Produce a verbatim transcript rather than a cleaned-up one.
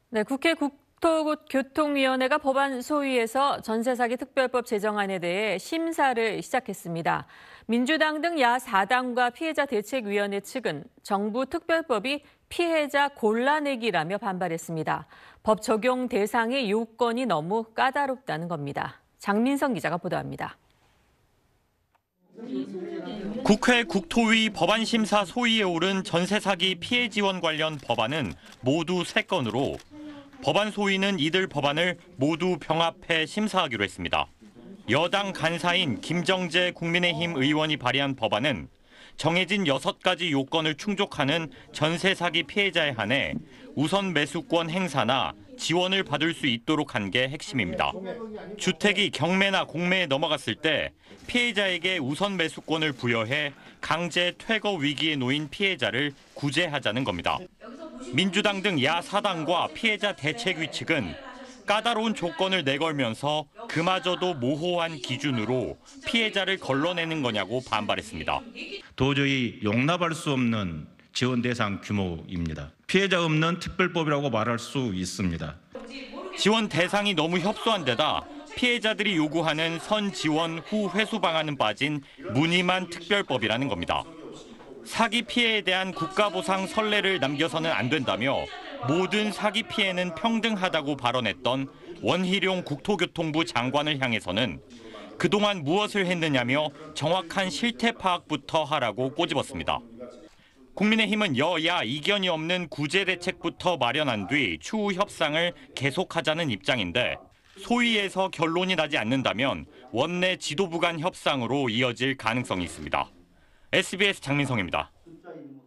네, 국회 국토교통위원회가 법안 소위에서 전세 사기 특별법 제정안에 대해 심사를 시작했습니다. 민주당 등 야사당과 피해자 대책위원회 측은 정부 특별법이 피해자 골라내기라며 반발했습니다. 법 적용 대상의 요건이 너무 까다롭다는 겁니다. 장민성 기자가 보도합니다. 국회 국토위 법안심사 소위에 오른 전세 사기 피해 지원 관련 법안은 모두 세 건으로 법안 소위는 이들 법안을 모두 병합해 심사하기로 했습니다. 여당 간사인 김정재 국민의힘 의원이 발의한 법안은 정해진 여섯 가지 요건을 충족하는 전세 사기 피해자에 한해 우선 매수권 행사나 지원을 받을 수 있도록 한 게 핵심입니다. 주택이 경매나 공매에 넘어갔을 때 피해자에게 우선 매수권을 부여해 강제 퇴거 위기에 놓인 피해자를 구제하자는 겁니다. 민주당 등 야사당과 피해자 대책위 측은 까다로운 조건을 내걸면서 그마저도 모호한 기준으로 피해자를 걸러내는 거냐고 반발했습니다. 도저히 용납할 수 없는 지원 대상 규모입니다. 피해자 없는 특별법이라고 말할 수 있습니다. 지원 대상이 너무 협소한 데다 피해자들이 요구하는 선 지원 후 회수 방안은 빠진 무늬만 특별법이라는 겁니다. 사기 피해에 대한 국가보상 선례를 남겨서는 안 된다며 모든 사기 피해는 평등하다고 발언했던 원희룡 국토교통부 장관을 향해서는 그동안 무엇을 했느냐며 정확한 실태 파악부터 하라고 꼬집었습니다. 국민의힘은 여야 이견이 없는 구제 대책부터 마련한 뒤 추후 협상을 계속하자는 입장인데 소위에서 결론이 나지 않는다면 원내 지도부 간 협상으로 이어질 가능성이 있습니다. 에스비에스 장민성입니다.